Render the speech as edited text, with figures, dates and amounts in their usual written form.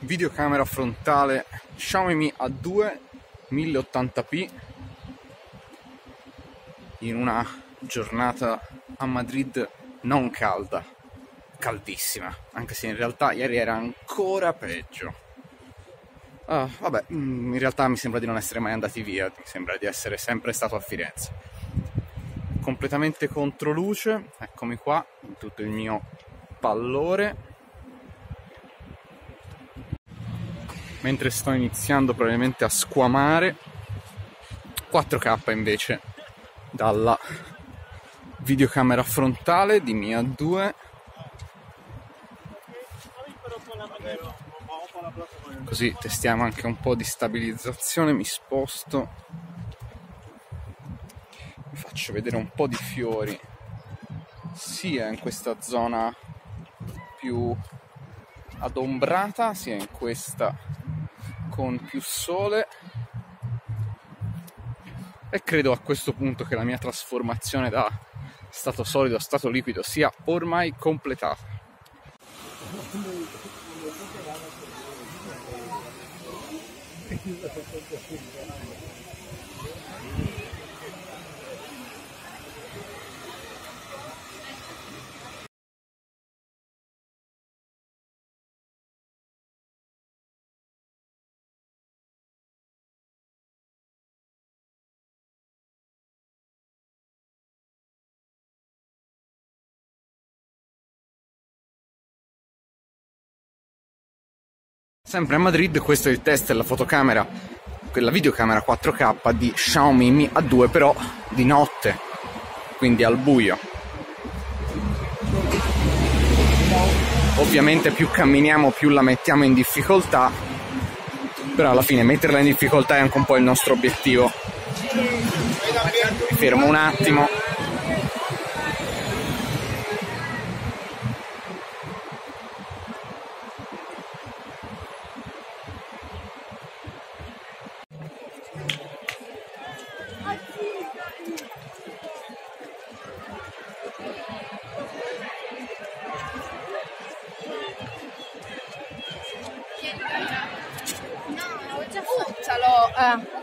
videocamera frontale Xiaomi Mi A2 1080p in una giornata a Madrid non calda, caldissima, anche se in realtà ieri era ancora peggio. Vabbè, in realtà mi sembra di non essere mai andati via, mi sembra di essere sempre stato a Firenze. Completamente contro luce, eccomi qua, in tutto il mio pallore. Mentre sto iniziando probabilmente a squamare, 4K invece dalla videocamera frontale di Mi A2. Così testiamo anche un po' di stabilizzazione, mi sposto, vi faccio vedere un po' di fiori sia in questa zona più adombrata sia in questa con più sole, e credo a questo punto che la mia trasformazione da stato solido a stato liquido sia ormai completata. Sempre a Madrid, questo è il test della fotocamera, quella videocamera 4K di Xiaomi Mi A2, però di notte, quindi al buio. Ovviamente più camminiamo più la mettiamo in difficoltà, però alla fine metterla in difficoltà è anche un po' il nostro obiettivo. Mi fermo un attimo. No, ho già fatto.